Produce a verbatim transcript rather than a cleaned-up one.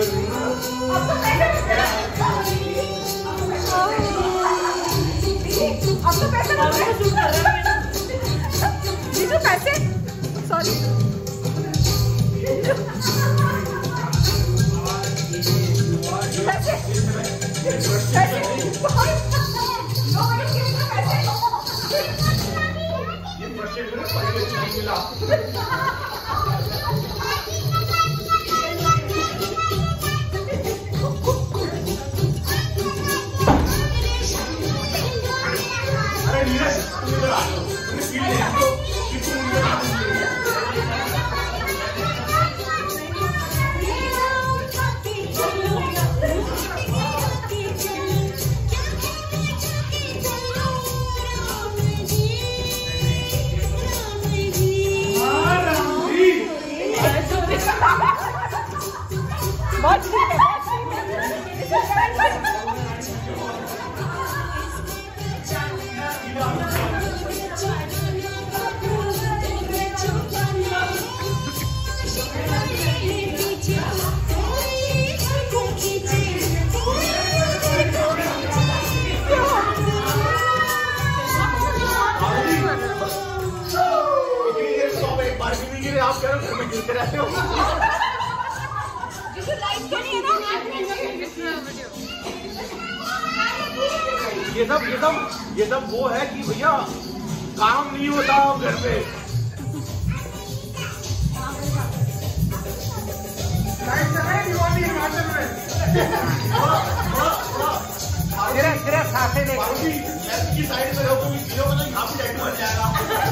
अब तो पैसे जीजू पैसे सॉरी पैसे पैसे आप कह रहे हो घर में गिरते रहते हो। ये सब ये सब ये सब वो है कि भैया काम नहीं होता घर पे। सिर्फ सिर्फ साथ ही देखो। साइड में रहो, यहाँ पे जाके बन जाएगा।